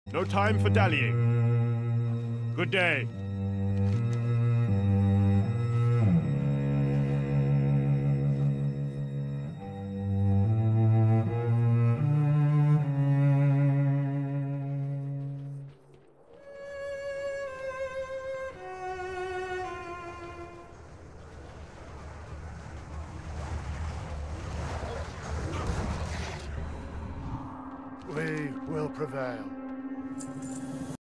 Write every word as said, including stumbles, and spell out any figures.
No time for dallying. Good day. We will prevail.